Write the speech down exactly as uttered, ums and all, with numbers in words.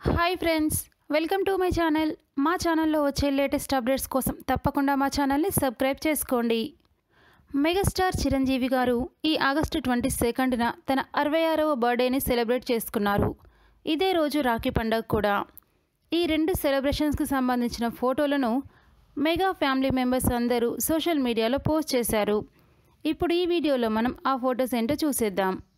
Hi friends, welcome to my channel. మా ఛానల్లో వచ్చే లేటెస్ట్ అప్డేట్స్ కోసం తప్పకుండా మా ఛానల్ని సబ్స్క్రైబ్ చేసుకోండి. మెగాస్టార్ చిరంజీవి గారు ఈ ఆగస్టు ట్వంటీ సెకండ్న తన అరవై ఆరవ బర్త్డేని సెలబ్రేట్ చేసుకున్నారు. ఇదే రోజు రాఖీ పండుగ కూడా. ఈ రెండు సెలబ్రేషన్స్కి సంబంధించిన ఫోటోలను మెగా ఫ్యామిలీ మెంబర్స్ అందరూ సోషల్ మీడియాలో పోస్ట్ చేశారు. ఇప్పుడు ఈ వీడియోలో మనం ఆ ఫొటోస్ ఏంటో చూసేద్దాం.